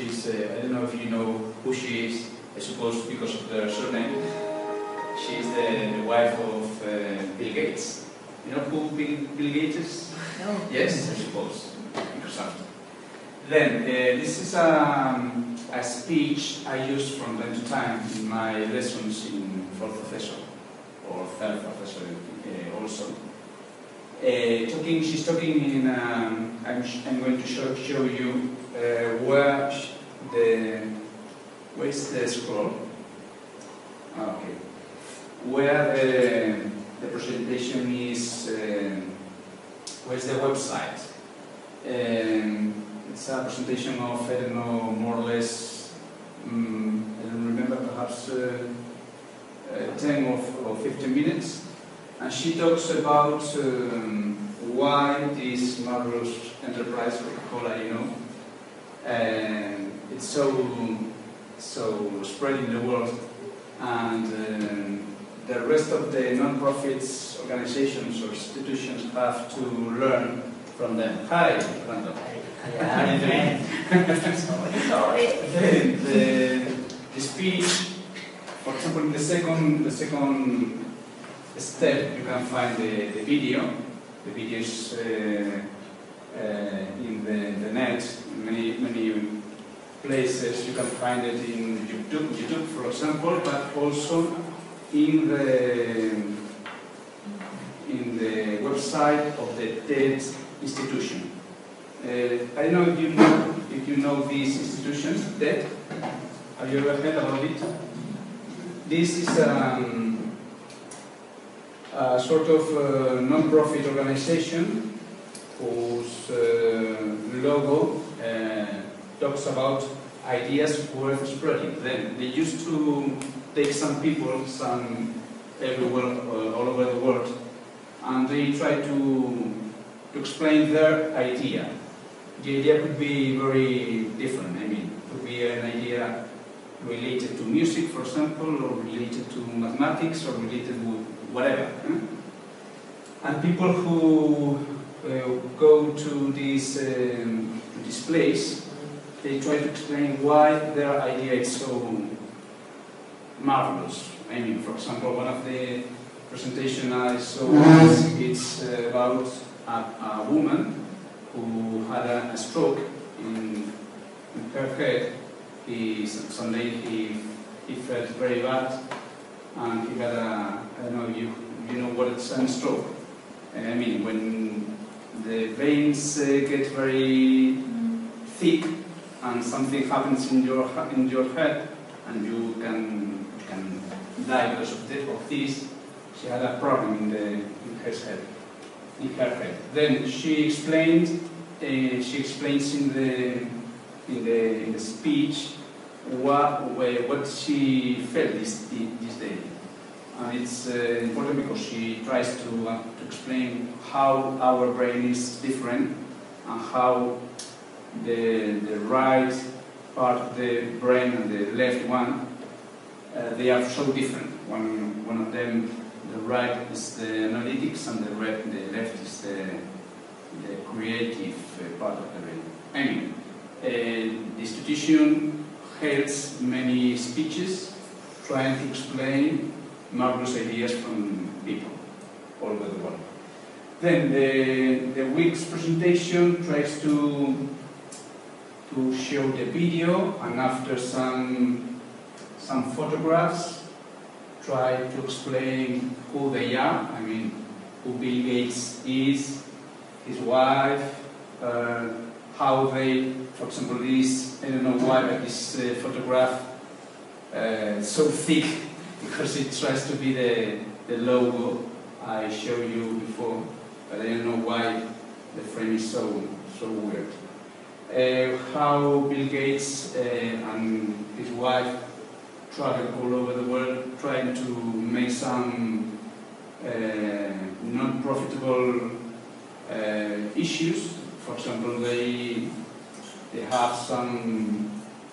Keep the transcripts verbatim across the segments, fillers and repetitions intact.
She's, uh, I don't know if you know who she is, I suppose because of her surname. She's the, the wife of uh, Bill Gates. You know who Bill, Bill Gates is? No. Yes, I suppose. Microsoft. Then, uh, this is um, a speech I use from time to time in my lessons in fourth professor, or third professor uh, also. Uh, talking, she's talking in, um, I'm, I'm going to show, show you uh, where the, where's the scroll? Ah, okay. Where the, the presentation is, uh, where's the website? Um, it's a presentation of, I don't know, more or less, um, I don't remember, perhaps uh, uh, ten or, or fifteen minutes. And she talks about um, why this marvelous enterprise, Coca-Cola, you know, and it's so, so spread in the world. And um, the rest of the non-profits, organizations or institutions have to learn from them. Hi, Fernando. How are you doing? Sorry. the, the, the speech, for example, in the second, the second step, you can find the, the video. The video is uh, uh, in the, the net, in many, many places. You can find it in YouTube, YouTube, for example, but also in the in the website of the TED institution. Uh, I don't know if you know if you know these institutions. TED. Have you ever heard about it? This is um, a sort of uh, non-profit organization whose uh, logo uh, talks about ideas worth spreading. Then they used to take some people, some everywhere, uh, all over the world, and they try to, to explain their idea. The idea could be very different. I mean, it could be an idea related to music, for example, or related to mathematics, or related to whatever. Eh? And people who uh, go to this, um, to this place, they try to explain why their idea is so marvelous. I mean, for example, one of the presentations I saw is it's uh, about a, a woman who had a, a stroke in, in her head. He, someday he, he felt very bad, and he had a, I don't know, you, you know what it's a stroke. I mean, when the veins uh, get very thick and something happens in your, in your head, and you can, can die because of this, of this. She had a problem in, the, in her head. In her head. Then she explained. Uh, she explains in the in the, in the speech what what she felt this this day, and it's uh, important because she tries to uh, to explain how our brain is different and how the the right part of the brain and the left one uh, they are so different. One one of them, the right is the analytics, and the, red, the left is the, the creative part of the brain. I mean, uh, the institution holds many speeches trying to explain marvelous ideas from people all over the world. Then the, the week's presentation tries to, to show the video, and after some, some photographs, try to explain who they are. I mean, who Bill Gates is, his wife, uh, how they, for example, this, I don't know why, but this uh, photograph uh, so thick, because it tries to be the, the logo I showed you before, but I don't know why the frame is so, so weird. Uh, how Bill Gates uh, and his wife travel all over the world trying to make some uh, non-profitable uh, issues. For example, they they have some,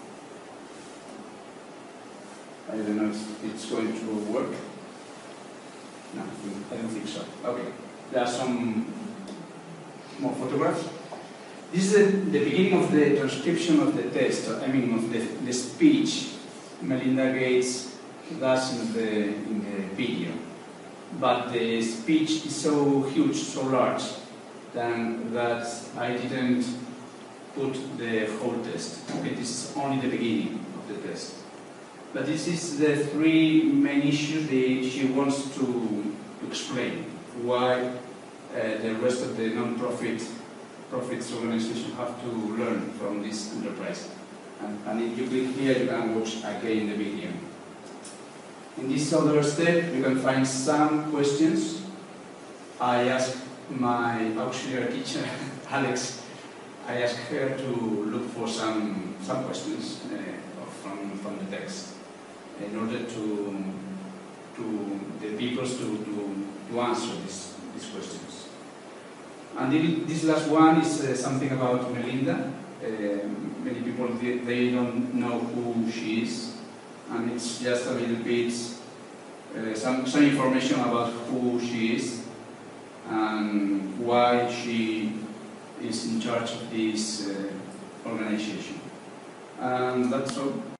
I don't know if it's going to work. No, I don't think so. Okay, there are some more photographs. This is the, the beginning of the transcription of the text, I mean of the, the speech Melinda Gates does in the, in the video. But the speech is so huge, so large, then that I didn't put the whole test. Okay, this is only the beginning of the test. But this is the three main issues that she wants to explain. Why uh, the rest of the non-profit profits organization have to learn from this enterprise. And, and if you click here, you can watch again the video. In this other step, you can find some questions. I asked my auxiliary teacher, Alex, I asked her to look for some, some questions uh, from, from the text in order to, to the people to, to, to answer this, these questions. And this last one is uh, something about Melinda. Uh, many people, they, they don't know who she is, and it's just a little bit, uh, some, some information about who she is and why she is in charge of this uh, organization. And that's all.